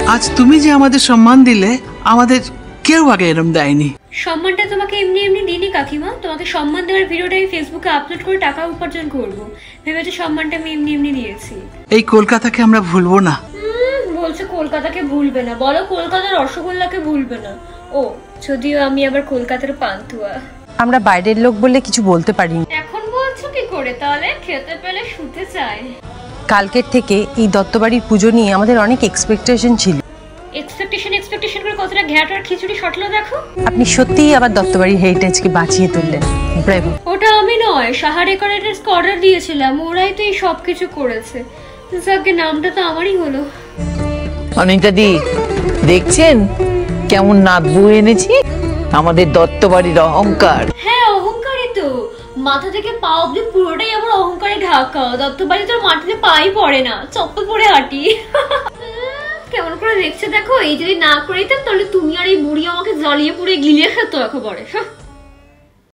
আজ তুমি যে আমাদের সম্মান দিলে, আমাদের কেউ আগে এরম দেয়নি। সম্মানটা তোমাকে এমনি এমনি দিইনি কাকিমা, তোমাকে সম্মান দেওয়ার ভিডিওটা আমি ফেসবুকে আপলোড করে টাকা উপার্জন করবো ভেবেছো সম্মানটা আমি এমনি এমনি দিয়েছি। এই কলকাতাকে আমরা ভুলবো না। বলছে কলকাতাকে ভুলবে না, বলো কলকাতার রসগোল্লাকে ভুলবে না। ও যদিও আমি আবার কলকাতার পান্তুয়া। আমরা বাইরের লোক বলে কিছু বলতে পারিনি। এখন বলছো কি করে? তাহলে খেতে পেলে শুতে চাই। কালকের থেকে এই দত্তবাড়ির পুজো নিয়ে আমাদের অনেক এক্সপেকটেশন ছিল। এক্সপেকটেশন করে কতটা ঘ্যাট আর খিচুড়ি শটলো দেখো। আপনি সত্যিই আবার দত্তবাড়ির হেরিটেজকে বাঁচিয়ে তুললেন। ব্রেভো। ওটা আমি নয়, সাহা ডেকোরেটরসকে অর্ডার দিয়েছিলাম, ওরাই তো এই সব কিছু করেছে। যাকে নামটা তো আমারই হলো। অনিতা দি দেখছেন কেমন নাত বউ এনেছি, আমাদের দত্তবাড়ির অহংকার। হ্যাঁ অহংকারই তো, মাথা থেকে পা অব্দি পুরোটাই আমার অহংকারে ঢাকা। দত্তবাড়ি তোর মাটিতে পাই পড়ে না, চপ্পল পরে হাঁটি। কেমন করে দেখছে দেখো, এই যদি না করে দিতাম তাহলে তুমি আর এই বুড়ি আমাকে জ্বালিয়ে পুড়ে গিলিয়ে খেতো একেবারে।